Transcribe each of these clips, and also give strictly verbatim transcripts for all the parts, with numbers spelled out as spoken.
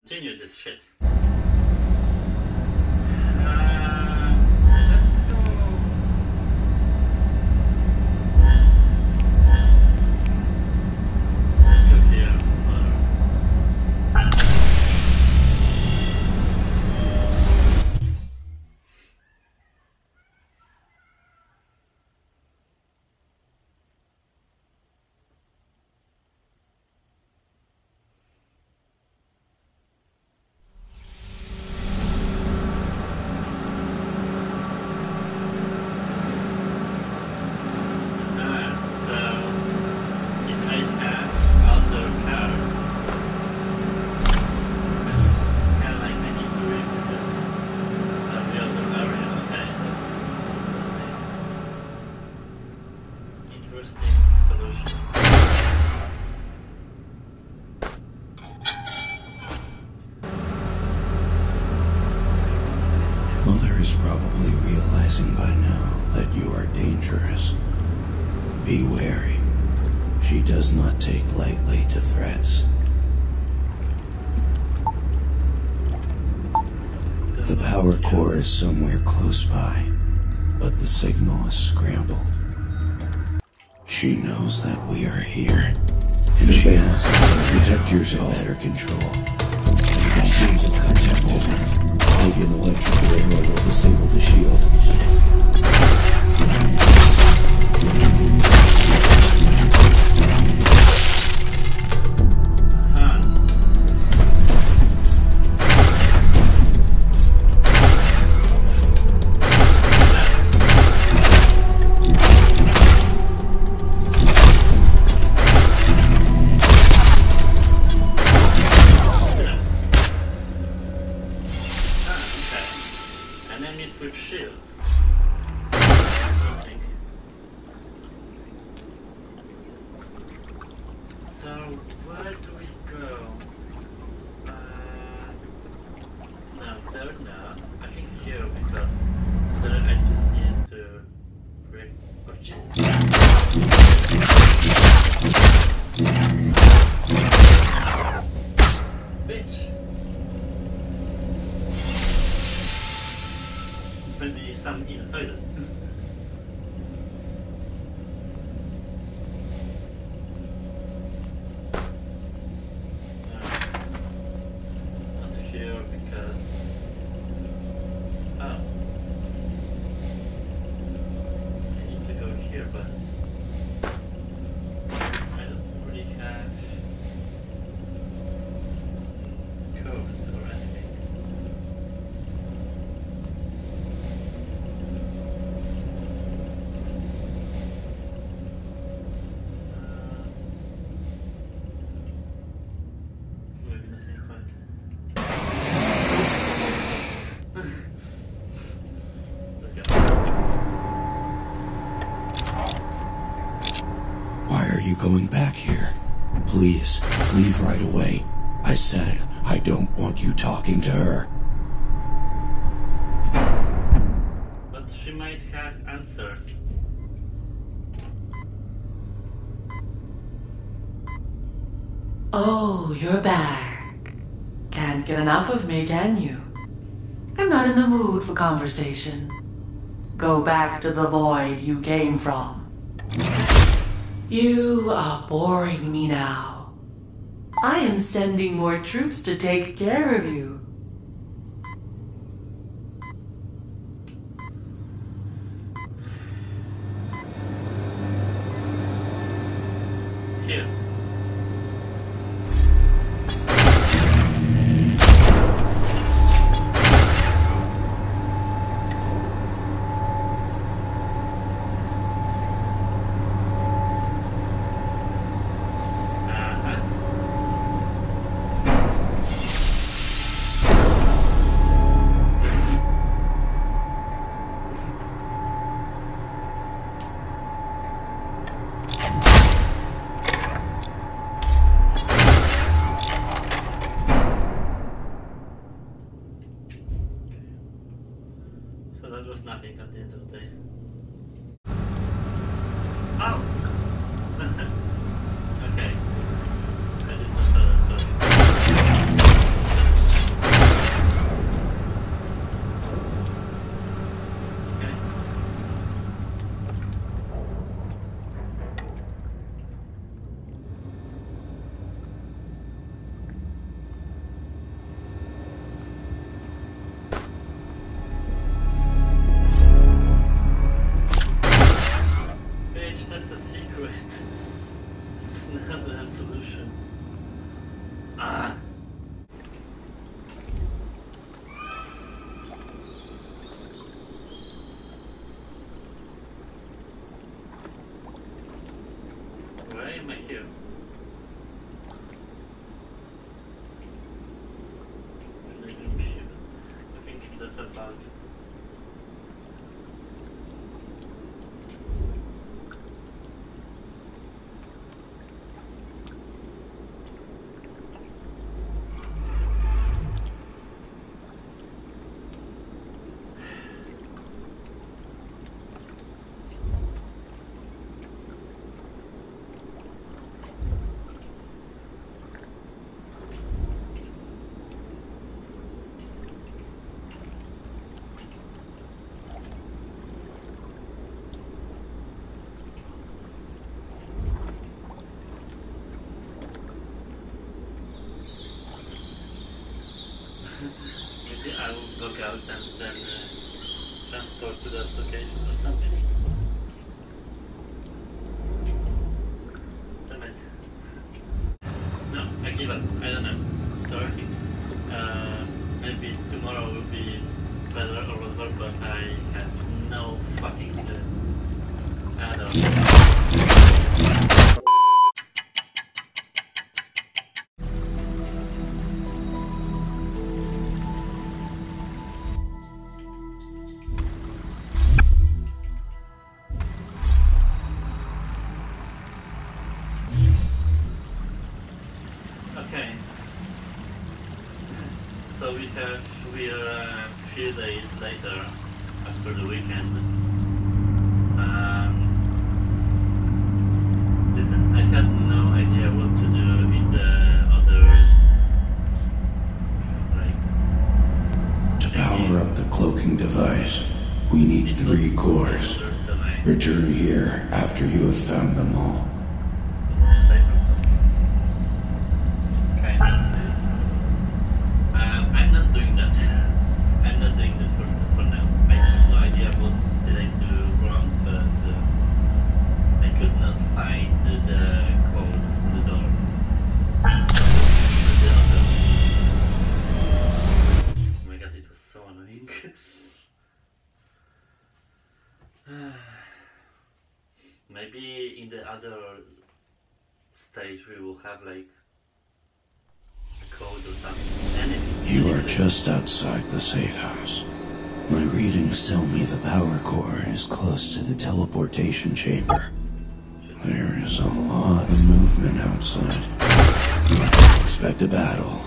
continue this shit. Mother is probably realizing by now that you are dangerous. Be wary. She does not take lightly to threats. The power core is somewhere close by, but the signal is scrambled. She knows that we are here, and she asks us to protect yourself. Better control. It seems a contact moment. Maybe an electrical arrow will disable the shield. With shields. So where do we go? Uh, no, there no. I think here because there I just need to break. Oh Jesus! Bitch! Men det är sam inhöjden. Not here because oh I need to go here, but I don't really have code or anything. You going back here? Please, leave right away. I said I don't want you talking to her. But she might have answers. Oh, you're back. Can't get enough of me, can you? I'm not in the mood for conversation. Go back to the void you came from. You are boring me now. I am sending more troops to take care of you. Here. That was nothing at the end of the day. Oh! Okay. I didn't know that, sorry. a bug. Maybe I will log out and then uh, transport to that location or something. Damn it. No, I give up. I don't know. Sorry. Uh, maybe tomorrow will be better or whatever, but I have no fucking clue. I don't know. Okay, so we have, we are a few days later after the weekend. Um, listen, I had no idea what to do in the other, like... To power up the cloaking device, we need three cores. Return here after you have found them all. Maybe in the other stage we will have like a code or something. Anything. You are just outside the safe house. My readings tell me the power core is close to the teleportation chamber. There is a lot of movement outside. Expect a battle.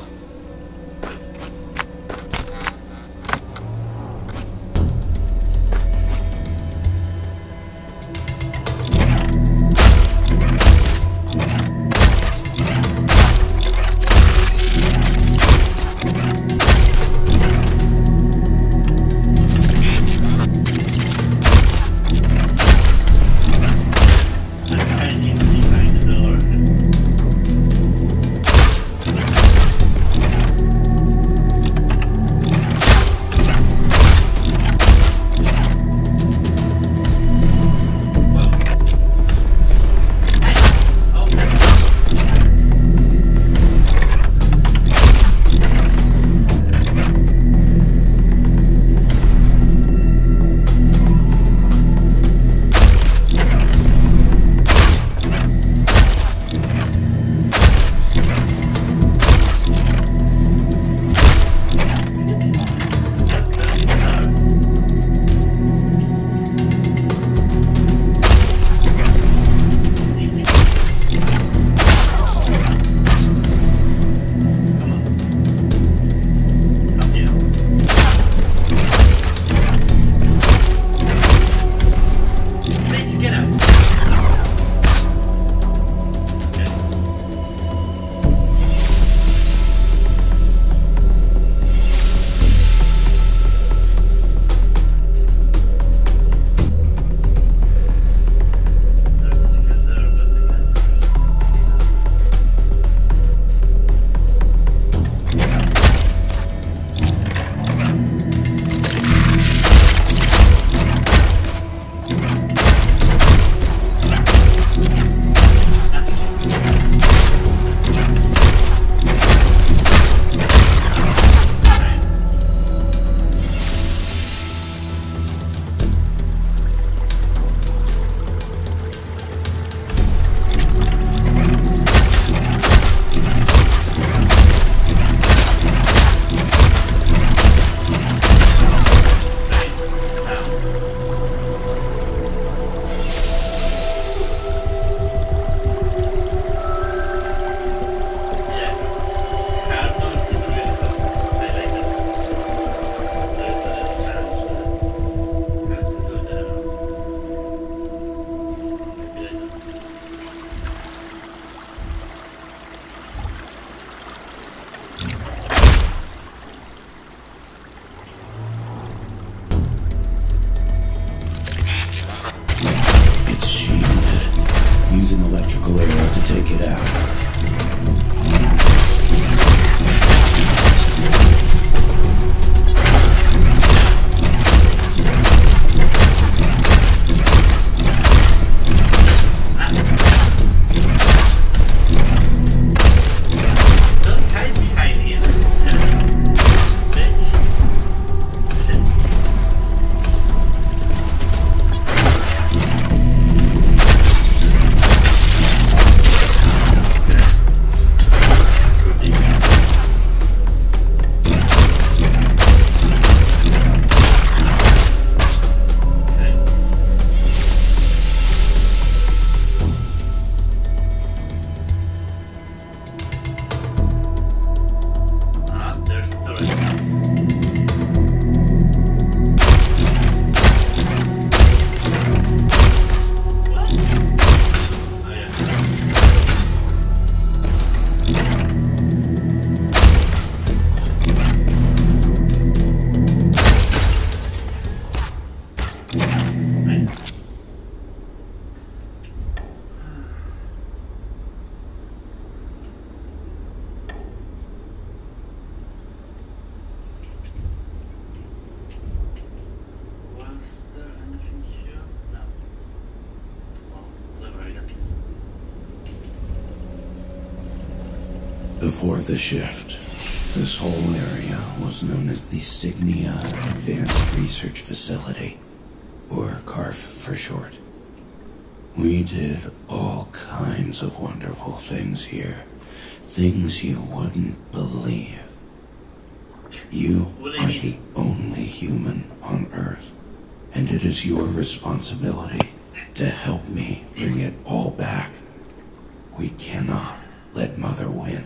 Before the shift, this whole area was known as the Signia Advanced Research Facility, or C A R F for short. We did all kinds of wonderful things here, things you wouldn't believe. You are the only human on Earth, and it is your responsibility to help me bring it all back. We cannot let Mother win.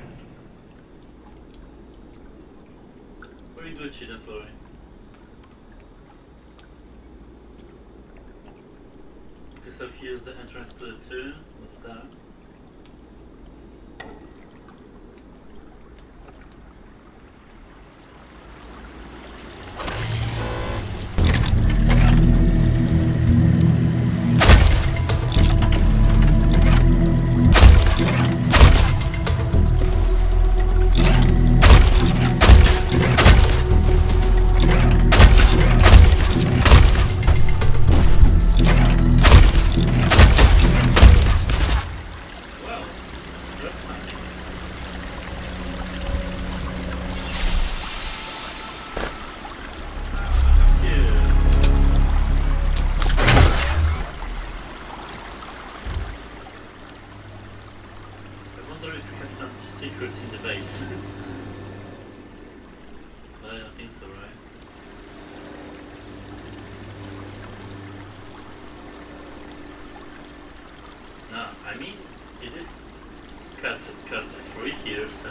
Very good, she don't worry. Okay, so here's the entrance to the two. What's that? Secrets in the base. But I don't think so, right? No, I mean, it is cut, cut free here, so...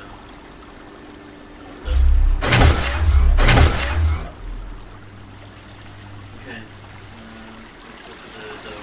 Okay, uh, let's go to the door.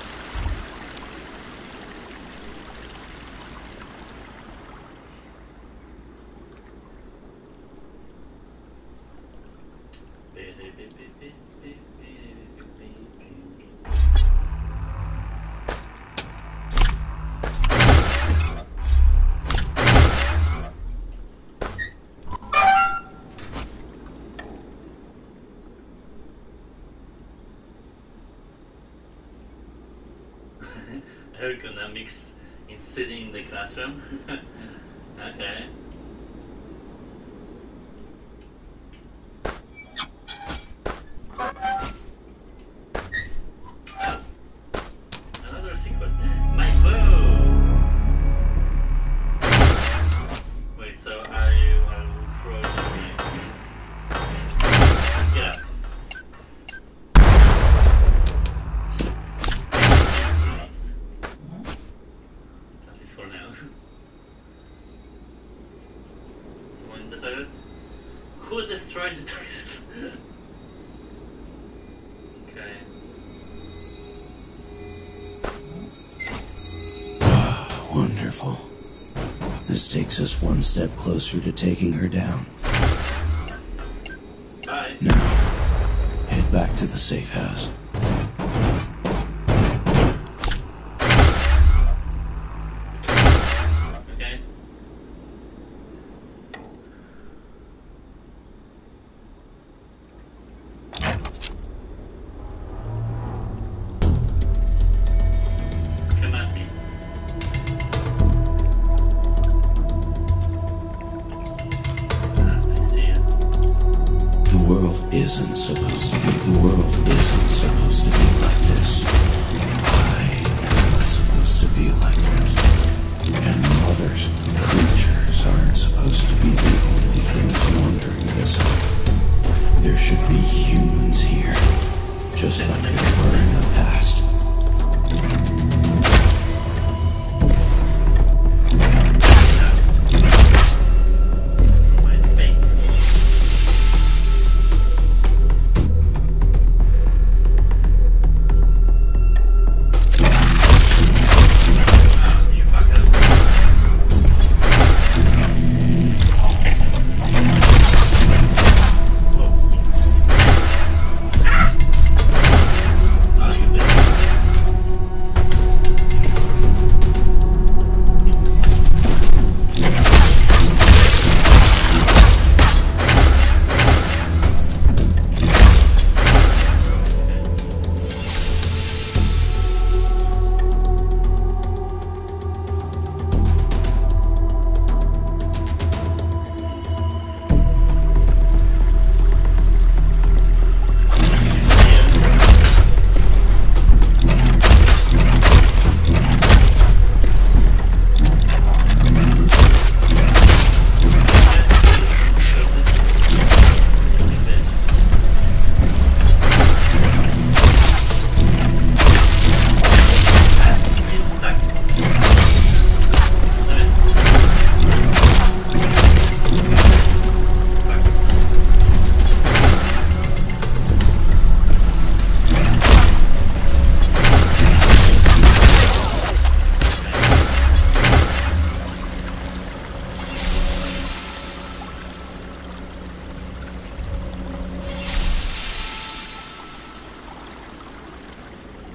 Ergonomics in sitting in the classroom. Okay. Oh, another secret. My bow. Wait, so I will throw it away. Yeah. For now. Someone in the toilet? Who destroyed the toilet? Okay. Wonderful. This takes us one step closer to taking her down. Bye. Now, head back to the safe house. Isn't supposed to be, the world isn't supposed to be like this. I am not supposed to be like this. And Mother's creatures aren't supposed to be the only things wandering this earth. There should be humans here, just like there were in the past.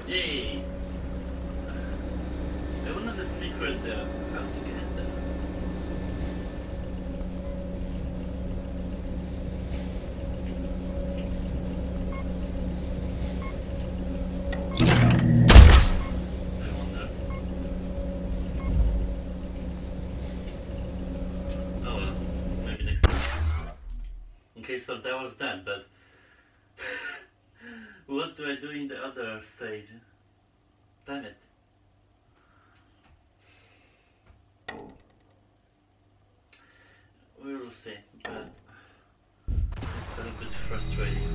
Yay! I want the secret there. How to get there? I wonder. Oh well, maybe next time. Okay, so that was that, but what do I do in the other stage? Damn it. We will see, but it's a little bit frustrating.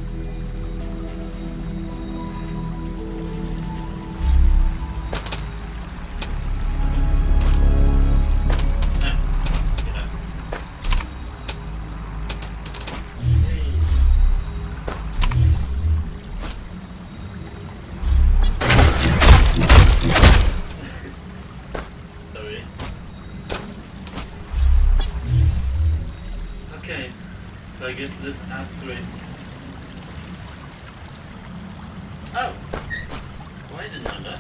Okay, so I guess let's upgrade. Oh! Well, I didn't know that.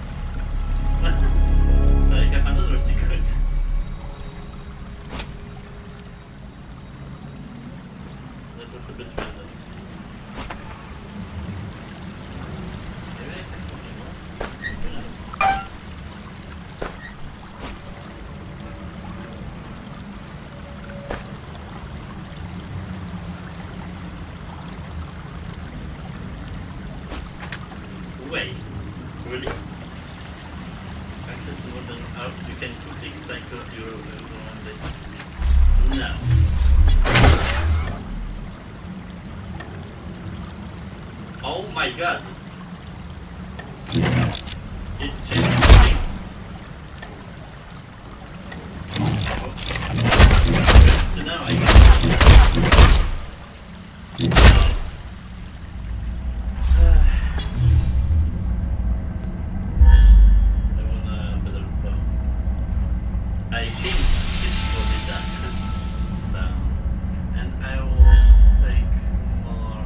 So I have another secret. That was a bit random. Maybe I have something more? Who knows? Wait, really? Access to modern art, you can quickly cycle your around it. No. Oh my god! It changed everything. So now I can. I think this is what it does. So, and I will take more,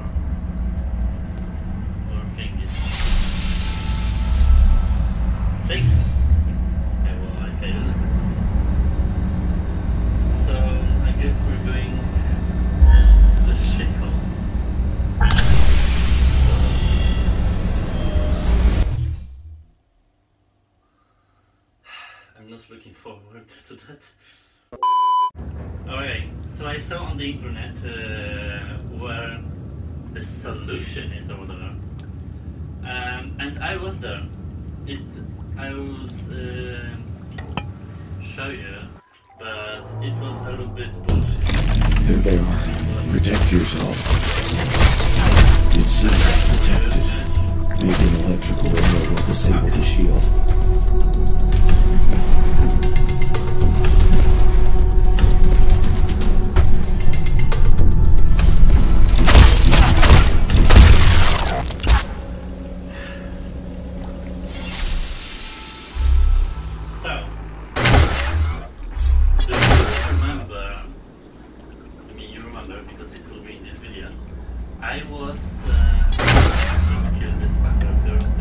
more thingies. Six. Okay, well I failed. So I guess we're going to the shithole. I'm not looking forward to that. Alright, so I saw on the internet uh, where the solution is over there. Um, and I was there. It, I will uh, show you, but it was a little bit bullshit. There they are. Protect yourself. It seems it's protected. Maybe an electrical arrow will disable the shield. So, do you remember, I mean you remember because it will be in this video, I was, uh, let's kill this fucker first.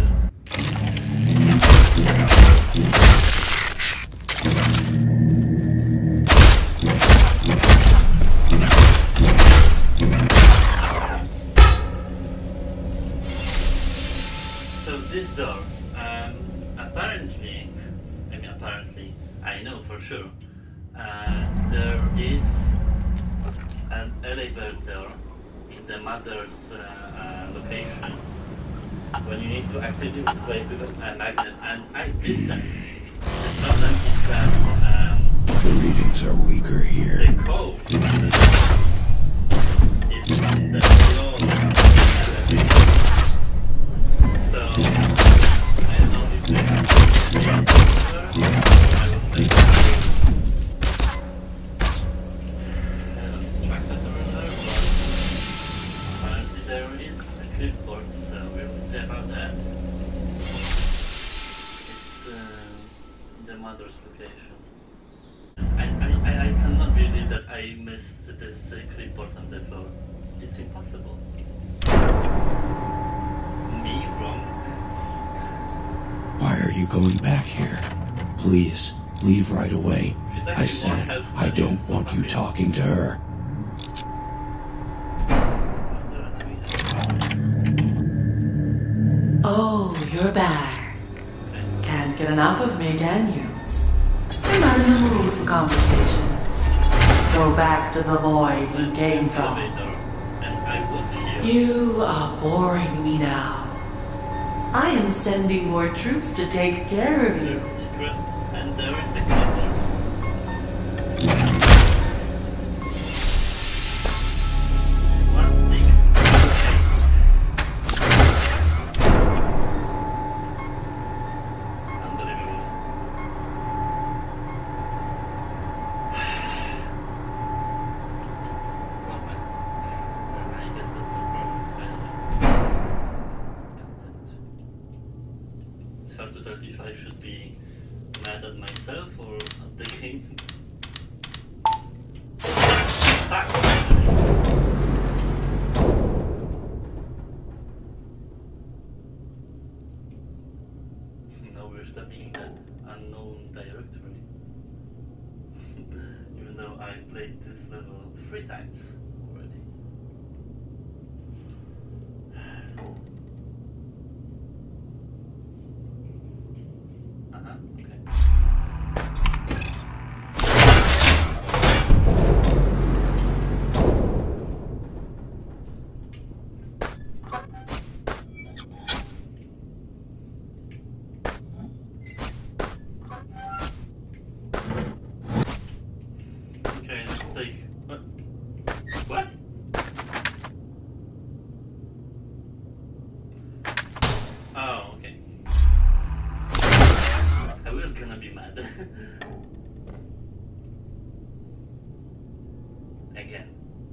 So this door, um, apparently, I mean apparently, I know for sure, uh, there is an elevator in the mother's uh, uh, location when you need to activate with a magnet, and I did that. The problem is that um, The readings are weaker here. the code is from the floor elevator. So I don't know if they have I was distracted over there, but apparently there is a clipboard, so we will see about that. It's uh, in the mother's location. I, I, I I cannot believe that I missed this uh, clipboard on the floor. It's impossible. Me wrong? are you going back here? Please, leave right away. I said I don't want you talking to her. Oh, you're back. Can't get enough of me, can you? I'm not in the mood for conversation. Go back to the void you came from. You are boring me now. I am sending more troops to take care of you. There's a secret, and there is a cover. One six eight. Unbelievable. Well, I guess that's the problem. It's hard to tell if I should be mad at myself or at the game. Fuck! Now we're stepping in the unknown directory. Even though I played this level three times already. Uh-huh, okay. Okay, let's take... What? What? Oh, okay. I was gonna be mad. Again.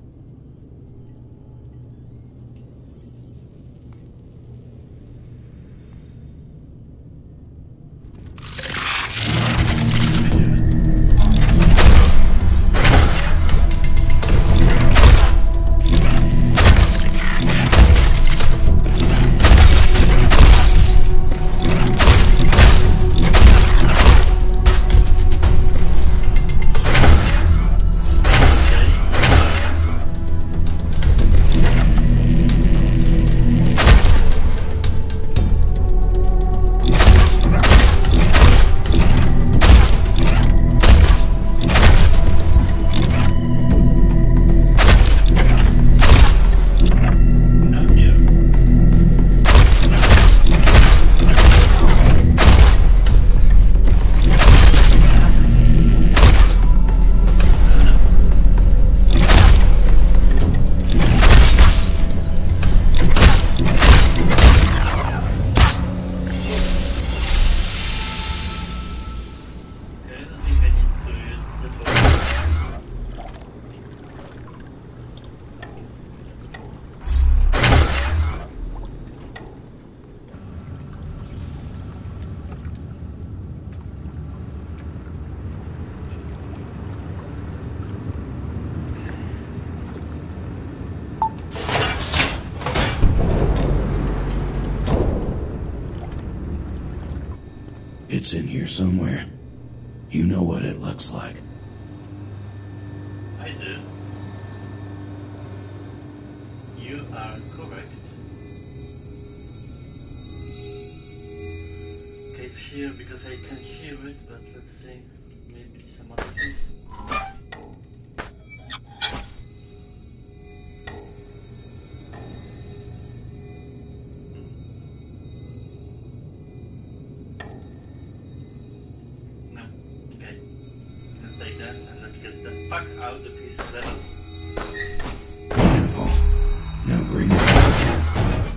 It's in here somewhere. You know what it looks like. I do. You are correct. Okay, it's here because I can hear it, but let's see. Maybe some other thing. No. Okay. Let's take that and let's get the fuck out of this level. Wonderful. Now bring it back.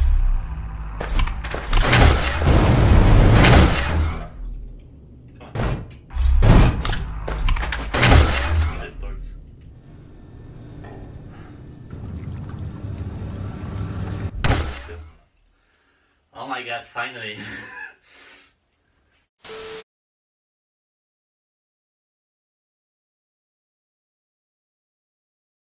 Come on. Headboards. Oh my god, finally.